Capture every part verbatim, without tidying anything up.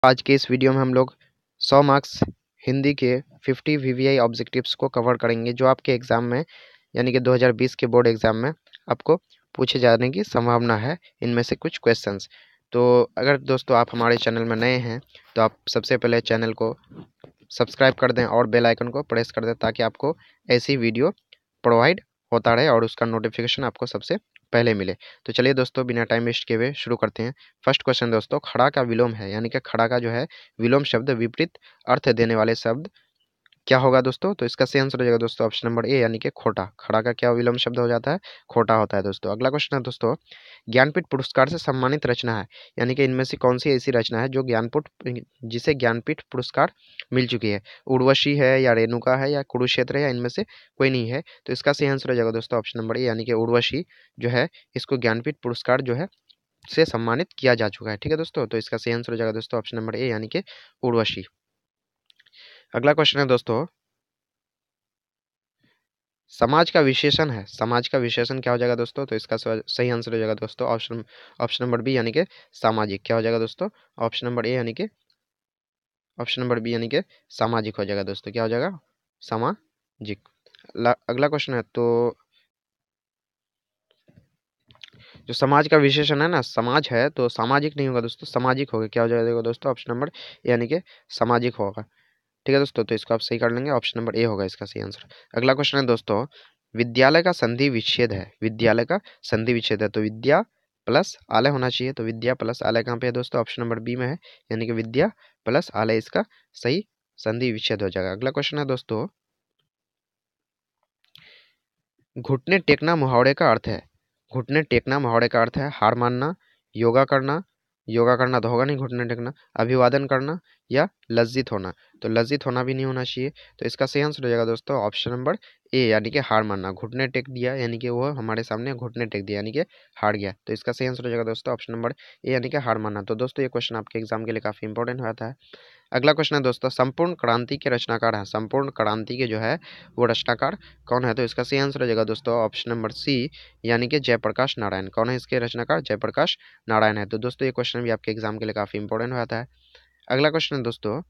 आज के इस वीडियो में हम लोग सौ मार्क्स हिंदी के पचास वीवीआई ऑब्जेक्टिव्स को कवर करेंगे जो आपके एग्ज़ाम में यानी कि दो हज़ार बीस के बोर्ड एग्ज़ाम में आपको पूछे जाने की संभावना है। इनमें से कुछ क्वेश्चंस। तो अगर दोस्तों आप हमारे चैनल में नए हैं तो आप सबसे पहले चैनल को सब्सक्राइब कर दें और बेल आइकन को प्रेस कर दें ताकि आपको ऐसी वीडियो प्रोवाइड होता रहे और उसका नोटिफिकेशन आपको सबसे पहले मिले। तो चलिए दोस्तों बिना टाइम वेस्ट किए हुए शुरू करते हैं। फर्स्ट क्वेश्चन दोस्तों, खड़ा का विलोम है यानी कि खड़ा का जो है विलोम शब्द विपरीत अर्थ देने वाले शब्द क्या होगा दोस्तों? तो इसका सही आंसर हो जाएगा दोस्तों ऑप्शन नंबर ए यानी कि खोटा। खड़ा का क्या विलोम शब्द हो जाता है? खोटा होता है दोस्तों। अगला क्वेश्चन है दोस्तों, ज्ञानपीठ पुरस्कार से सम्मानित रचना है यानी कि इनमें से कौन सी ऐसी रचना है जो ज्ञानपीठ जिसे ज्ञानपीठ पुरस्कार मिल चुकी है? उर्वशी है या रेणुका है या कुरुक्षेत्र है या इनमें से कोई नहीं है? तो इसका सही आंसर हो जाएगा दोस्तों ऑप्शन नंबर ए यानी कि उर्वशी जो है इसको ज्ञानपीठ पुरस्कार जो है से सम्मानित किया जा चुका है। ठीक है दोस्तों, तो इसका सही आंसर हो जाएगा दोस्तों ऑप्शन नंबर ए यानी कि उर्वशी। अगला क्वेश्चन है दोस्तों, समाज का विशेषण है। समाज का विशेषण क्या हो जाएगा दोस्तों? तो इसका सही आंसर हो जाएगा दोस्तों ऑप्शन ऑप्शन नंबर बी यानी कि सामाजिक। क्या हो जाएगा दोस्तों? ऑप्शन नंबर ए यानी कि ऑप्शन नंबर बी यानी कि सामाजिक हो जाएगा दोस्तों। क्या हो जाएगा? सामाजिक। अगला क्वेश्चन है तो जो समाज का विशेषण है ना, समाज है तो सामाजिक नहीं होगा दोस्तों, सामाजिक होगा। क्या हो जाएगा दोस्तों? ऑप्शन नंबर यानी कि सामाजिक होगा। ठीक है दोस्तों, तो इसको आप सही कर लेंगे, ऑप्शन नंबर ए होगा इसका सही आंसर। अगला क्वेश्चन है दोस्तों, विद्यालय का संधि विच्छेद है। विद्यालय का संधि विच्छेद है तो विद्या प्लस आलय होना चाहिए। तो विद्या प्लस आलय कहाँ पे है दोस्तों? ऑप्शन नंबर बी में है यानी कि विद्या प्लस आलय इसका सही संधि विच्छेद हो जाएगा। अगला क्वेश्चन है दोस्तों, घुटने टेकना मुहावरे का अर्थ है। घुटने टेकना मुहावरे का अर्थ है हार मानना, योगा करना, योगा करना तो होगा नहीं, घुटने टेकना, अभिवादन करना या लज्जित होना। तो लज्जित होना भी नहीं होना चाहिए। तो इसका सही आंसर हो जाएगा दोस्तों ऑप्शन नंबर ए यानी कि हार मानना। घुटने टेक दिया यानी कि वो हमारे सामने घुटने टेक दिया यानी कि हार गया। तो इसका सही आंसर हो जाएगा दोस्तों ऑप्शन नंबर ए यानी कि हार मानना। तो दोस्तों ये क्वेश्चन आपके एग्जाम के लिए काफी इंपॉर्टेंट हो जाता है। अगला क्वेश्चन है दोस्तों, संपूर्ण क्रांति के रचनाकार हैं। संपूर्ण क्रांति के जो है वो रचनाकार कौन है? तो इसका सही आंसर हो जाएगा दोस्तों ऑप्शन नंबर सी यानी कि जयप्रकाश नारायण। कौन है इसके रचनाकार? जयप्रकाश नारायण है। तो दोस्तों ये क्वेश्चन भी आपके एग्जाम के लिए काफी इंपॉर्टेंट हो जाता है। अगला क्वेश्चन है दोस्तों,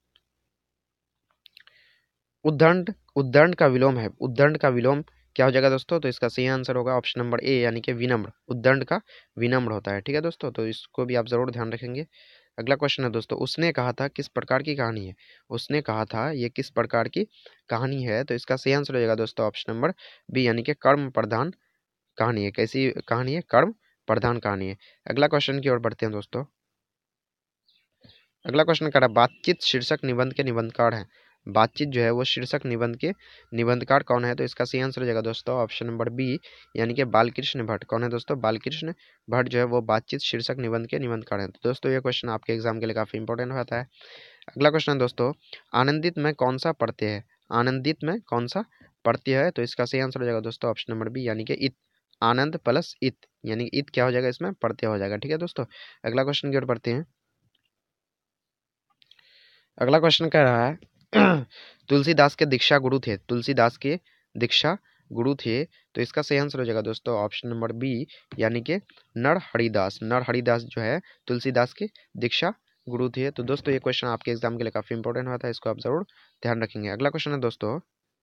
उद्दंड उद्दंड का विलोम है। उद्दंड का विलोम क्या हो जाएगा दोस्तों? तो इसका सही आंसर होगा ऑप्शन नंबर ए यानी कि विनम्र। उद्दंड का विनम्र होता है। ठीक है दोस्तों, तो इसको भी आप जरूर ध्यान रखेंगे। अगला क्वेश्चन है दोस्तों, उसने कहा था किस प्रकार की कहानी है? उसने कहा था ये किस प्रकार की कहानी है? तो इसका सही आंसर हो जाएगा दोस्तों ऑप्शन नंबर बी यानी कि कर्म प्रधान कहानी है। कैसी कहानी है? कर्म प्रधान कहानी है। अगला क्वेश्चन की ओर बढ़ते हैं दोस्तों। अगला क्वेश्चन कह रहा है बातचीत शीर्षक निबंध के निबंधकार हैं। बातचीत जो है वो शीर्षक निबंध के निबंधकार कौन है? तो इसका सही आंसर हो जाएगा दोस्तों ऑप्शन नंबर बी यानी कि बालकृष्ण भट्ट। कौन है दोस्तों? बालकृष्ण भट्ट जो है वो बातचीत शीर्षक निबंध के निबंधकार हैं। तो दोस्तों ये क्वेश्चन आपके एग्जाम के लिए काफी इंपॉर्टेंट होता है। अगला क्वेश्चन है दोस्तों, आनंदित में कौन सा प्रत्यय है? आनंदित में कौन सा प्रत्यय है? तो इसका सही आंसर हो जाएगा दोस्तों ऑप्शन नंबर बी यानी कि इत। आनंद प्लस इत यानी इत क्या हो जाएगा? इसमें प्रत्यय हो जाएगा। ठीक है दोस्तों, अगला क्वेश्चन की ओर बढ़ते हैं। अगला क्वेश्चन कह रहा है तुलसीदास के दीक्षा गुरु थे। तुलसीदास के दीक्षा गुरु थे तो इसका सही आंसर हो जाएगा दोस्तों ऑप्शन नंबर बी यानी कि नर हरिदास। नर हरिदास जो है तुलसीदास के दीक्षा गुरु थे। तो दोस्तों ये क्वेश्चन आपके एग्जाम के लिए काफी इंपॉर्टेंट होता है, इसको आप जरूर ध्यान रखेंगे। अगला क्वेश्चन है दोस्तों,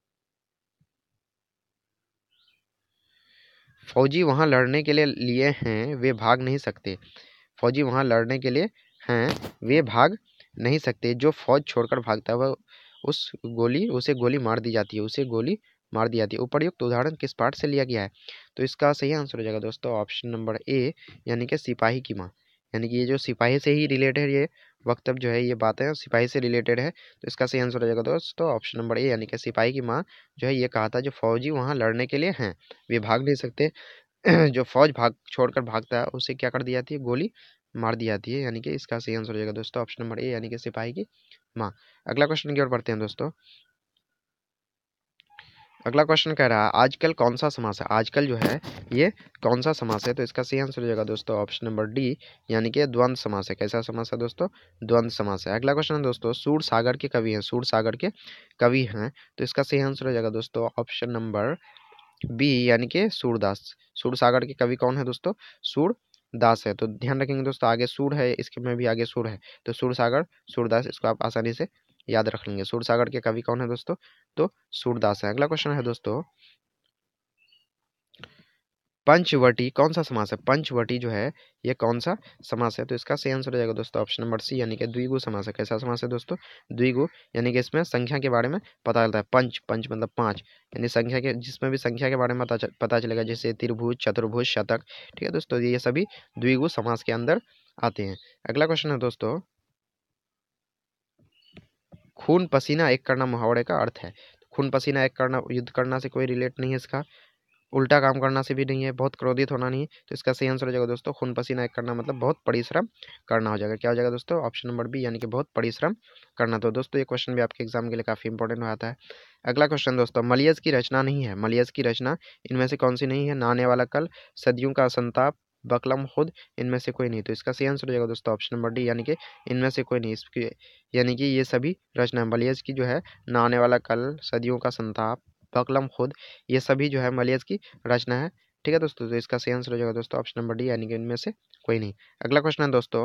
फौजी वहां लड़ने के लिए लिए हैं वे भाग नहीं सकते। फौजी वहां लड़ने के लिए हैं वे भाग नहीं सकते। जो फौज छोड़कर भागता है वह उस गोली उसे गोली मार दी जाती है उसे गोली मार दी जाती है। उपर्युक्त उदाहरण किस पाठ से लिया गया है? तो इसका सही आंसर हो जाएगा दोस्तों ऑप्शन नंबर ए यानी कि सिपाही की माँ। यानी कि ये जो सिपाही से ही रिलेटेड ये वक्तव्य जो है ये बातें सिपाही से रिलेटेड है। तो इसका सही आंसर हो जाएगा दोस्तों ऑप्शन नंबर ए यानी कि सिपाही की माँ जो है ये कहा था जो फौजी वहां लड़ने के लिए हैं वे भाग नहीं सकते। जो फौज भाग छोड़कर भागता है उसे क्या कर दी जाती है? गोली मार दी जाती है। यानी कि इसका सही आंसर हो जाएगा दोस्तों ऑप्शन नंबर ए यानी कि सिपाही की माँ। अगला क्वेश्चन की ओर बढ़ते हैं दोस्तों। अगला क्वेश्चन कह रहा है आजकल कौन सा समास है? आजकल जो है ये कौन सा समास है? तो इसका सही आंसर हो जाएगा दोस्तों ऑप्शन नंबर डी यानी कि द्वंद्व समास है। कैसा समास है दोस्तों? द्वंद्व समास है। अगला क्वेश्चन है दोस्तों, सूर सागर के कवि हैं। सूर सागर के कवि हैं तो इसका सही आंसर हो जाएगा दोस्तों ऑप्शन नंबर बी यानी कि सूरदास। सूरसागर के कवि कौन है दोस्तों? सूरदास दास है, तो ध्यान रखेंगे दोस्तों आगे सूर है, इसके में भी आगे सूर है, तो सूरसागर सूरदास, इसको आप आसानी से याद रख लेंगे। सूरसागर के कवि कौन है दोस्तों? तो सूरदास है। अगला क्वेश्चन है दोस्तों, पंचवटी कौन सा समास है? पंचवटी जो है ये कौन सा समास है? तो इसका सही आंसर हो जाएगा दोस्तों ऑप्शन नंबर सी, यानी कि द्विगु समास है। कैसा समास है दोस्तों? द्विगु, यानी कि इसमें संख्या के बारे में पता चलता है। पंच, पंच मतलब पांच, यानी संख्या के, जिसमें भी संख्या के बारे में पता पता चलेगा, जैसे त्रिभुज, चतुर्भुज, शतक। ठीक है दोस्तों, ये सभी द्विगु समास के अंदर आते हैं। अगला क्वेश्चन है दोस्तों, खून पसीना एक करना मुहावरे का अर्थ है। खून पसीना एक करना युद्ध करना से कोई रिलेट नहीं है इसका, उल्टा काम करना से भी नहीं है, बहुत क्रोधित होना नहीं है। तो इसका सही आंसर हो जाएगा दोस्तों खून पसीना एक करना मतलब बहुत परिश्रम करना हो जाएगा। क्या हो जाएगा दोस्तों? ऑप्शन नंबर बी, यानी कि बहुत परिश्रम करना। तो दोस्तों ये क्वेश्चन भी आपके एग्जाम के लिए काफी इंपॉर्टेंट हो जाता है। अगला क्वेश्चन दोस्तों, मलयज की रचना नहीं है, मलयज की रचना इनमें से कौन सी नहीं है? नहाने वाला कल, सदियों का संताप, बकलम खुद, इनमें से कोई नहीं। तो इसका सही आंसर हो जाएगा दोस्तों ऑप्शन नंबर डी, यानी कि इनमें से कोई नहीं। इसकी यानी कि ये सभी रचना मलयज की जो है, नहाने वाला कल, सदियों का संताप, बकलम खुद, ये सभी जो है मलयज की रचना है। ठीक है दोस्तों, तो इसका सही आंसर हो जाएगा दोस्तों ऑप्शन नंबर डी, यानी कि इनमें से कोई नहीं। अगला क्वेश्चन है दोस्तों,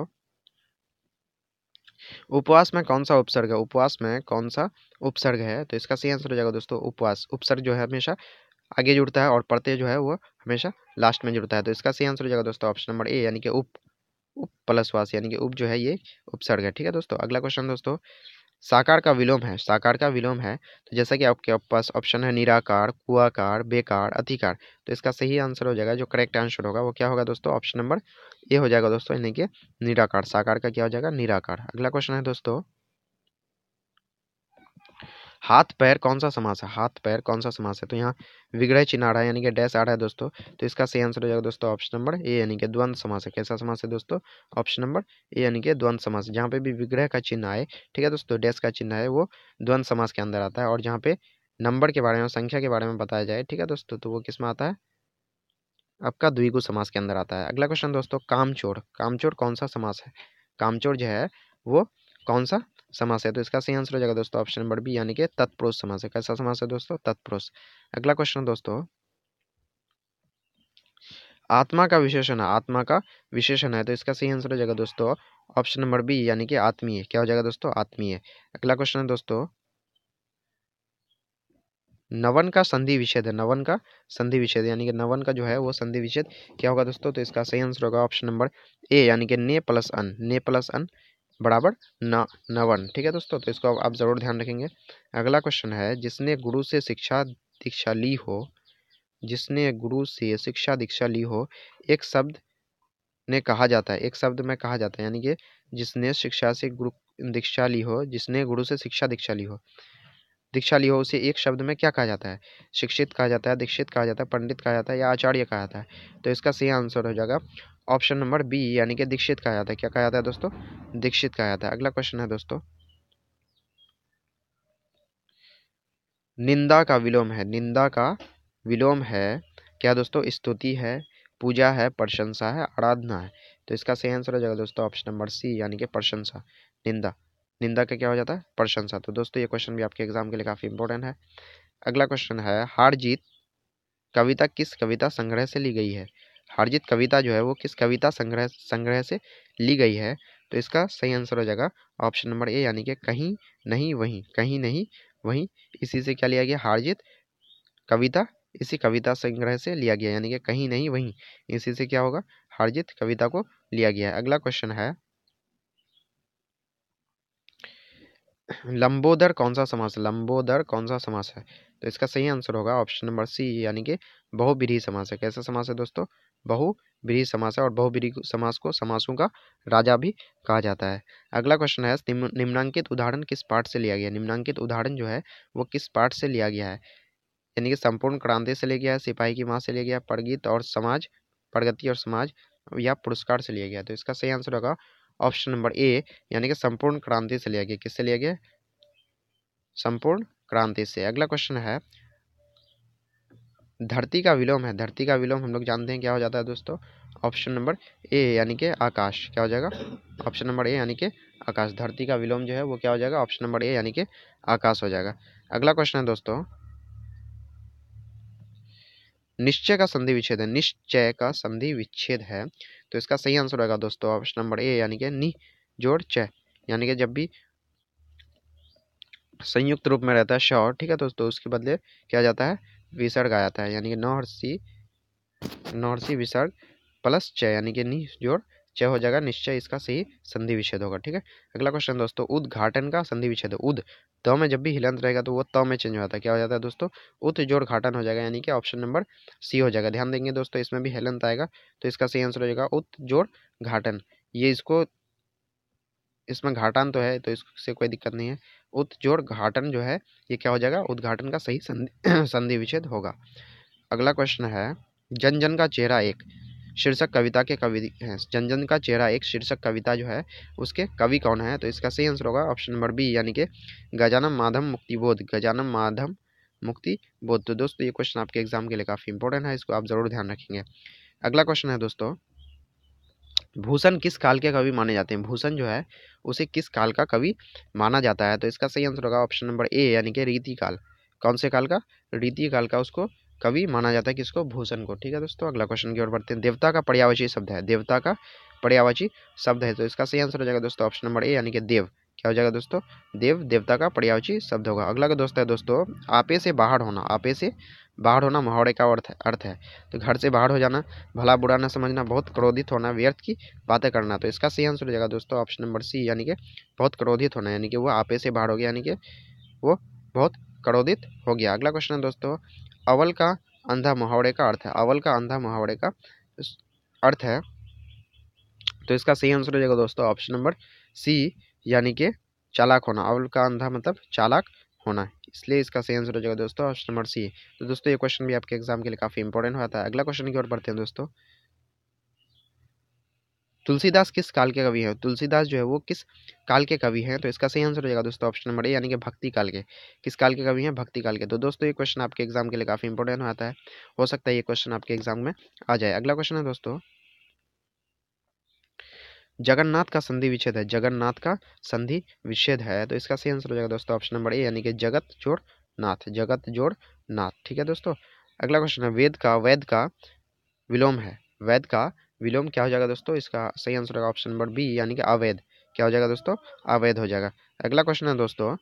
उपवास में कौन सा उपसर्ग है? उपवास में कौन सा उपसर्ग है? तो इसका सही आंसर हो जाएगा दोस्तों उपवास। उपसर्ग जो है हमेशा आगे जुड़ता है और प्रत्यय जो है वो हमेशा लास्ट में जुड़ता है। तो इसका सही आंसर हो जाएगा दोस्तों ऑप्शन नंबर ए, यानी कि उप, उप प्लस वास, यानी कि उप जो है ये उपसर्ग है। ठीक है दोस्तों, अगला क्वेश्चन दोस्तों, साकार का विलोम है, साकार का विलोम है, तो जैसा कि आपके पास ऑप्शन है निराकार, कुआकार, बेकार, अधिकार। तो इसका सही आंसर हो जाएगा, जो करेक्ट आंसर होगा वो क्या होगा दोस्तों? ऑप्शन नंबर ए हो जाएगा दोस्तों, यानी कि निराकार। साकार का क्या हो जाएगा? निराकार। अगला क्वेश्चन है दोस्तों, हाथ पैर कौन सा समास है? हाथ पैर कौन सा समास है? तो यहाँ विग्रह चिन्ह आ रहा है, यानी कि डैश आ रहा है दोस्तों, तो इसका सही आंसर हो जाएगा दोस्तों ऑप्शन नंबर ए, यानी कि द्वंद्व समास है। कैसा समास है दोस्तों? ऑप्शन नंबर ए, यानी कि द्वंद्व समास। जहाँ पे भी विग्रह का चिन्ह आए, ठीक है दोस्तों, डैश का चिन्ह है, वो द्वंद्व समास के अंदर आता है। और जहाँ पे नंबर के बारे में, संख्या के बारे में बताया जाए, ठीक है दोस्तों, तो वो किस में आता है? आपका द्विगु समास के अंदर आता है। अगला क्वेश्चन दोस्तों, कामचोर, कामचोर कौन सा समास है? कामचोर जो है वो कौन सा समास है? तो इसका सही आंसर हो जाएगा दोस्तों ऑप्शन नंबर बी, यानी कि तत्पुरुष समास है। कैसा समास है दोस्तों? तत्पुरुष। अगला क्वेश्चन दोस्तों, आत्मा का विशेषण है, आत्मा का विशेषण है, तो इसका सही आंसर हो जाएगा दोस्तों ऑप्शन नंबर बी, यानी कि आत्मीय। क्या हो जाएगा दोस्तों? आत्मीय। अगला क्वेश्चन है दोस्तों, नवन का संधि विच्छेद है, नवन का संधि विच्छेद, यानी कि नवन का जो है वो संधि विच्छेद क्या होगा दोस्तों? तो इसका सही आंसर होगा ऑप्शन नंबर ए, यानी कि ने प्लस अन, ने प्लस अन बराबर न नवन। ठीक है दोस्तों, तो इसको आप जरूर ध्यान रखेंगे। अगला क्वेश्चन है, जिसने गुरु से शिक्षा दीक्षा ली हो, जिसने गुरु से शिक्षा दीक्षा ली हो, एक शब्द ने कहा जाता है, एक शब्द में कहा जाता है, यानी कि जिसने शिक्षा से गुरु दीक्षा ली हो, जिसने गुरु से शिक्षा दीक्षा ली हो, दीक्षा ली हो, उसे एक शब्द में क्या कहा जाता है? शिक्षित कहा जाता है, दीक्षित कहा जाता है, पंडित कहा जाता है, या आचार्य कहा जाता है? तो इसका सही आंसर हो जाएगा ऑप्शन नंबर बी, यानी कि दीक्षित कहा जाता है। क्या कहा जाता है दोस्तों? दीक्षित कहा जाता है। अगला क्वेश्चन है दोस्तों, निंदा का विलोम है, निंदा का विलोम है क्या दोस्तों? स्तुति है, पूजा है, प्रशंसा है, आराधना है। तो इसका सही आंसर हो जाएगा दोस्तों ऑप्शन नंबर सी, यानी कि प्रशंसा। निंदा, निंदा का क्या हो जाता है? प्रशंसा। तो दोस्तों ये क्वेश्चन भी आपके एग्जाम के लिए काफी इंपॉर्टेंट है। अगला क्वेश्चन है, हार जीत कविता किस कविता संग्रह से ली गई है? हार जीत कविता जो है वो किस कविता संग्रह संग्रह से ली गई है? तो इसका सही आंसर हो जाएगा ऑप्शन नंबर ए, यानी कि कहीं नहीं वहीं, कहीं नहीं वहीं, इसी से क्या लिया गया? हार जीत कविता इसी कविता संग्रह से लिया गया, यानी कि कहीं नहीं वहीं, इसी से क्या होगा? हार जीत कविता को लिया गया है। अगला क्वेश्चन है, लंबोदर कौन सा समास है? लंबोदर कौन सा समास है? तो इसका सही आंसर होगा ऑप्शन नंबर सी, यानी कि बहुब्रीहि समास है। कैसा समास है दोस्तों? बहुब्रीहि समास है, और बहुब्रीहि समास को समासों का राजा भी कहा जाता है। अगला क्वेश्चन है, निम्न- निम्नांकित उदाहरण किस पाठ से लिया गया? निम्नांकित उदाहरण जो है वो किस पाठ से लिया गया है? यानी कि संपूर्ण क्रांति से लिया गया है, सिपाही की माँ से लिया गया, प्रगति और समाज, प्रगति और समाज, या पुरस्कार से लिया गया? तो इसका सही आंसर होगा ऑप्शन नंबर ए, यानी कि संपूर्ण क्रांति से लिया गया। किससे लिया गया? संपूर्ण क्रांति से। अगला क्वेश्चन है, धरती का विलोम है, धरती का विलोम हम लोग जानते हैं क्या हो जाता है दोस्तों? ऑप्शन नंबर ए, यानी कि आकाश। क्या हो जाएगा? ऑप्शन नंबर ए, यानी कि आकाश। धरती का विलोम जो है वो क्या हो जाएगा? ऑप्शन नंबर ए, यानी कि आकाश हो जाएगा। अगला क्वेश्चन है दोस्तों, निश्चय का संधि विच्छेद है, निश्चय का संधि विच्छेद है, तो इसका सही आंसर होगा दोस्तों ऑप्शन नंबर ए यानी कि नि जोड़ चय, यानी कि जब भी संयुक्त रूप में रहता है श, ठीक है दोस्तों, उसके बदले क्या जाता है, विसर्ग आ जाता है, यानी कि नौहर्षी नौहर्षी विसर्ग प्लस च यानी कि नि जोड़ च हो जाएगा निश्चय, इसका सही संधि विच्छेद होगा। ठीक है, अगला क्वेश्चन दोस्तों, उद्घाटन का संधि विच्छेद है। उद त में जब भी हिलंत रहेगा तो वो त में चेंज हो जाता है, क्या हो जाता है दोस्तों, उत जोड़ घाटन हो जाएगा, यानी कि ऑप्शन नंबर सी हो जाएगा। ध्यान देंगे दोस्तों, इसमें भी हिलंत आएगा तो इसका सही आंसर हो जाएगा उत जोड़ घाटन। ये इसको इसमें घाटान तो है तो इससे कोई दिक्कत नहीं है, उत जोड़ घाटन जो है ये क्या हो जाएगा, उद्घाटन का सही संधि संधि विच्छेद होगा। अगला क्वेश्चन है, जन जन का चेहरा एक शीर्षक कविता के कवि हैं। जन जन का चेहरा एक शीर्षक कविता जो है उसके कवि कौन है, तो इसका सही आंसर होगा ऑप्शन नंबर बी यानी कि गजानन माधव मुक्तिबोध, गजानन माधव मुक्ति बोध। तो दोस्तों ये क्वेश्चन आपके एग्जाम के लिए काफी इंपॉर्टेंट है, इसको आप जरूर ध्यान रखेंगे। अगला क्वेश्चन है दोस्तों, भूषण किस काल के कवि माने जाते हैं। भूषण जो है उसे किस काल का कवि माना जाता है, तो इसका सही आंसर होगा ऑप्शन नंबर ए यानी कि रीति काल। कौन से काल का, रीति काल का उसको कवि माना जाता है, किसको, भूषण को। ठीक है दोस्तों, अगला क्वेश्चन की ओर बढ़ते हैं। देवता का पर्यायवाची शब्द है, देवता का पर्यायवाची शब्द है, तो इसका सही आंसर हो जाएगा दोस्तों ऑप्शन नंबर ए यानी कि देव। क्या हो जाएगा दोस्तों, देव देवता का पर्यायवाची शब्द होगा। अगला का दोस्त है दोस्तों, आपे से बाहर होना, आपे से बाहर होना मुहावरे का अर्थ है अर्थ है तो घर से बाहर हो जाना, भला बुरा न समझना, बहुत क्रोधित होना, व्यर्थ की बातें करना, तो इसका सही आंसर हो जाएगा दोस्तों ऑप्शन नंबर सी यानी कि बहुत क्रोधित होना, यानी कि वो आपे से बाहर हो गया, यानी कि वो बहुत क्रोधित हो गया। अगला क्वेश्चन है दोस्तों, अवल का अंधा मुहावरे का अर्थ है, अवल का अंधा मुहावरे का अर्थ है, तो इसका सही आंसर हो जाएगा दोस्तों ऑप्शन नंबर सी यानी कि चालाक होना। अवल का अंधा मतलब चालाक होना, इसलिए इसका सही आंसर हो जाएगा दोस्तों ऑप्शन नंबर सी। तो दोस्तों ये क्वेश्चन भी आपके एग्जाम के लिए काफी इंपॉर्टेंट होता है। अगला क्वेश्चन की ओर बढ़ते हैं दोस्तों, तुलसीदास किस काल के कवि हैं। तुलसीदास जो है वो किस काल के कवि हैं, तो इसका सही आंसर हो जाएगा दोस्तों ऑप्शन नंबर ए यानी कि भक्ति काल के। किस काल के कवि हैं, भक्ति काल के। तो दोस्तों ये क्वेश्चन आपके एग्जाम के लिए काफी इंपॉर्टेंट होता है, हो सकता है ये क्वेश्चन आपके एग्जाम में आ जाए। अगला क्वेश्चन है दोस्तों, जगन्नाथ का संधि विच्छेद है, जगन्नाथ का संधि विच्छेद है, तो इसका सही आंसर हो जाएगा दोस्तों ऑप्शन नंबर ए यानी कि जगत जोड़ नाथ, जगत जोड़ नाथ। ठीक है दोस्तों, अगला क्वेश्चन है, वेद का वैद का विलोम है, वैद का विलोम क्या हो जाएगा दोस्तों, इसका सही आंसर होगा ऑप्शन नंबर बी यानी कि अवैध। क्या हो जाएगा दोस्तों, अवैध हो जाएगा। अगला क्वेश्चन है दोस्तों,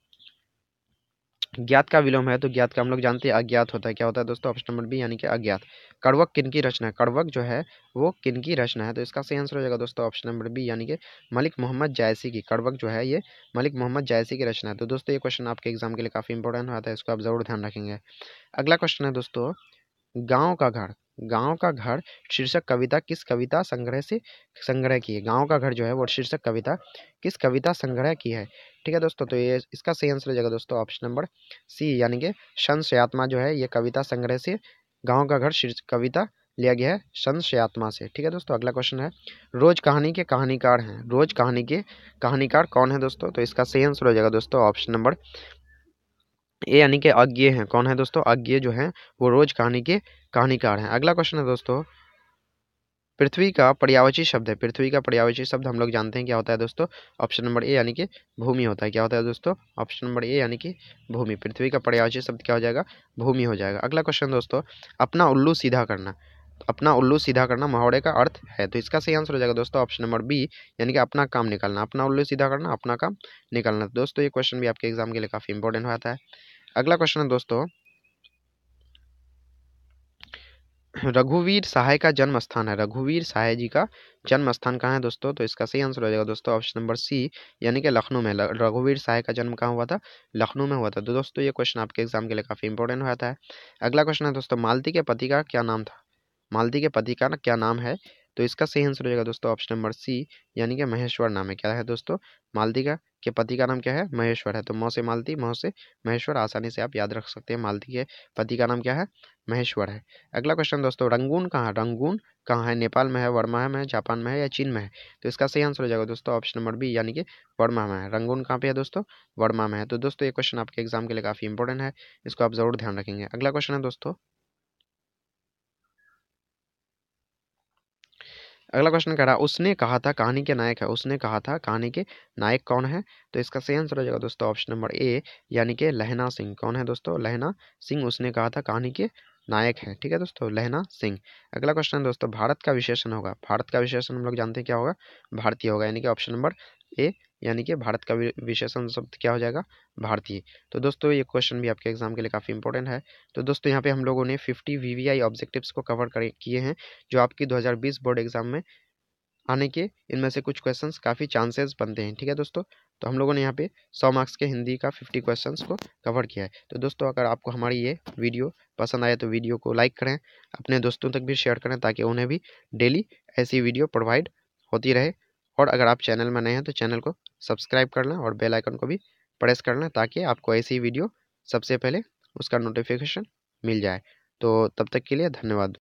ज्ञात का विलोम है, तो ज्ञात का हम लोग जानते हैं अज्ञात होता है, क्या होता है दोस्तों ऑप्शन नंबर बी यानी कि अज्ञात। कड़वक किनकी रचना है, कड़वक जो है वो किनकी रचना है, तो इसका सही आंसर हो जाएगा दोस्तों ऑप्शन नंबर बी यानी कि मलिक मोहम्मद जायसी की। कड़वक जो है ये मलिक मोहम्मद जायसी की रचना है। तो दोस्तों ये क्वेश्चन आपके एग्जाम के लिए काफी इंपॉर्टेंट होता है, इसको आप जरूर ध्यान रखेंगे। अगला क्वेश्चन है दोस्तों, गांव का घर, गांव का घर शीर्षक कविता किस कविता संग्रह से संग्रह की है। गांव का घर जो है वो शीर्षक कविता किस कविता संग्रह की है। ठीक है दोस्तों, तो ये इसका सही आंसर हो जाएगा दोस्तों ऑप्शन नंबर सी यानी कि संशयात्मा जो है ये कविता संग्रह से गांव का घर शीर्षक कविता लिया गया है संशयात्मा से। ठीक है दोस्तों, अगला क्वेश्चन है, रोज कहानी के कहानीकार हैं, रोज कहानी के कहानीकार कौन है दोस्तों, तो इसका सही आंसर हो जाएगा दोस्तों ऑप्शन नंबर ए यानी कि अज्ञेय हैं। कौन है दोस्तों, अज्ञेय जो है वो रोज कहानी के कहानीकार हैं। अगला क्वेश्चन है दोस्तों, पृथ्वी का पर्यायवाची शब्द है, पृथ्वी का पर्यायवाची शब्द हम लोग जानते हैं क्या होता है दोस्तों, ऑप्शन नंबर ए यानी कि भूमि होता है। क्या होता है दोस्तों, ऑप्शन नंबर ए यानी कि भूमि। पृथ्वी का पर्यायवाची शब्द क्या हो जाएगा, भूमि हो जाएगा। अगला क्वेश्चन दोस्तों, अपना उल्लू सीधा करना, तो अपना उल्लू सीधा करना मुहावरे का अर्थ है, तो इसका सही आंसर हो जाएगा दोस्तों ऑप्शन नंबर बी यानी कि अपना काम निकालना। अपना उल्लू सीधा करना, अपना काम निकालना। तो दोस्तों ये क्वेश्चन भी आपके एग्जाम के लिए काफी इंपॉर्टेंट होता है। अगला क्वेश्चन है दोस्तों, रघुवीर सहाय का जन्म स्थान है, रघुवीर सहाय जी का जन्म स्थान कहाँ है दोस्तों, तो इसका सही आंसर हो जाएगा दोस्तों ऑप्शन नंबर सी यानी कि लखनऊ में। रघुवीर सहाय का जन्म कहाँ हुआ था, लखनऊ में हुआ था। तो दोस्तों ये क्वेश्चन आपके एग्जाम के लिए काफी इंपॉर्टेंट होता है। अगला क्वेश्चन है दोस्तों, मालती के पति का क्या नाम था, मालती के पति का ना क्या नाम है, तो इसका सही आंसर हो जाएगा दोस्तों ऑप्शन नंबर सी यानी कि महेश्वर नाम है। क्या है दोस्तों, मालती का के पति का नाम क्या है, महेश्वर है। तो मौ से मालती, मौ से महेश्वर, आसानी से आप याद रख सकते हैं, मालती के पति का नाम क्या है, महेश्वर है। अगला क्वेश्चन दोस्तों, रंगून कहाँ है, रंगून कहाँ है, नेपाल में है, वर्मा में है, जापान में है या चीन में है, तो इसका सही आंसर हो जाएगा दोस्तों ऑप्शन नंबर बी यानी कि वर्मा में है। रंगून कहाँ पे है दोस्तों, वर्मा में है। तो दोस्तों ये क्वेश्चन आपके एग्जाम के लिए काफी इंपॉर्टेंट है, इसको आप जरूर ध्यान रखेंगे। अगला क्वेश्चन है दोस्तों, अगला क्वेश्चन कह रहा है, उसने कहा था कहानी के नायक है, उसने कहा था कहानी के नायक कौन है, तो इसका सही आंसर हो जाएगा दोस्तों ऑप्शन नंबर ए यानी कि लहना सिंह। कौन है दोस्तों, लहना सिंह उसने कहा था कहानी के नायक हैं। ठीक है दोस्तों, लहना सिंह। अगला क्वेश्चन दोस्तों, भारत का विशेषण होगा। भारत का विशेषण हम लोग जानते हैं क्या होगा, भारतीय होगा, यानी कि ऑप्शन नंबर ए, यानी कि भारत का विशेषण शब्द क्या हो जाएगा, भारतीय। तो दोस्तों ये क्वेश्चन भी आपके एग्जाम के लिए काफ़ी इंपॉर्टेंट है। तो दोस्तों यहाँ पे हम लोगों ने फिफ्टी वीवीआई ऑब्जेक्टिव्स को कवर करे किए हैं, जो आपकी दो हज़ार बीस बोर्ड एग्जाम में आने के इनमें से कुछ क्वेश्चंस काफ़ी चांसेस बनते हैं। ठीक है दोस्तों, तो हम लोगों ने यहाँ पे सौ मार्क्स के हिंदी का फिफ्टी क्वेश्चंस को कवर किया है। तो दोस्तों अगर आपको हमारी ये वीडियो पसंद आए तो वीडियो को लाइक करें, अपने दोस्तों तक भी शेयर करें, ताकि उन्हें भी डेली ऐसी वीडियो प्रोवाइड होती रहे। और अगर आप चैनल में नए हैं तो चैनल को सब्सक्राइब कर लें और बेल आइकन को भी प्रेस कर लें, ताकि आपको ऐसी वीडियो सबसे पहले उसका नोटिफिकेशन मिल जाए। तो तब तक के लिए धन्यवाद।